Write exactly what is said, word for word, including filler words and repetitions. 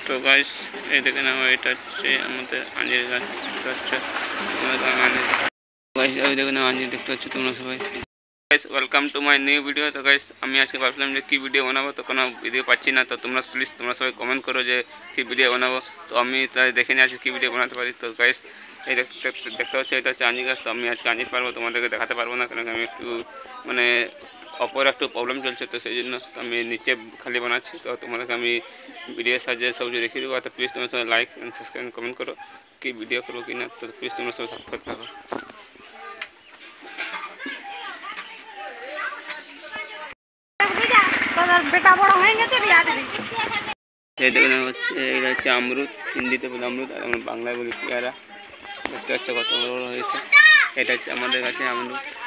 তো গাইস এই দেখে নাও, এটা হচ্ছে আমাদের আঞ্জির গাছ। এটা হচ্ছে গাইস, এই দেখে নাও আঞ্জির দেখতে পাচ্ছ তোমরা সবাই। Guys welcome to my new video. তো গাইস আমি আজকে ভাবছিলাম যে কী ভিডিও বানাবো, তো কোনো ভিডিও পাচ্ছি না। তো তোমরা প্লিজ তোমরা সবাই কমেন্ট করো যে কী ভিডিও বানাবো। তো আমি তাই দেখে নিয়ে আজকে কী ভিডিও বানাতে পারি। তো গাইস এই দেখতে দেখতে হচ্ছে এটা হচ্ছে আঞ্জির গাছ। তো আমি আজকে আঞ্জির পারবো, তোমাদেরকে দেখাতে পারবো না, কারণ আমি একটু মানে অপর একটু প্রবলেম চলছে, তো সেই জন্য তো আমি নিচে খালি বানাচ্ছি। তো তোমাদেরকে আমি ভিডিও সাহায্যে সব কিছু দেখিয়ে দেবো। তো প্লিজ তোমরা সবাই লাইক অ্যান্ড সাবস্ক্রাইব কমেন্ট করো কি ভিডিও করবো কি না। তো প্লিজ তোমরা সবাই সাবস্ক্রাইব করো। এই দেখুন হচ্ছে এটা হচ্ছে আমরুদ, হিন্দিতে বলে আমরুদ আর আমরা বাংলায় বলি পেয়ারা। দেখতে হচ্ছে কত বড় বড় হয়েছে। এটা হচ্ছে আমাদের কাছে আমরুদ।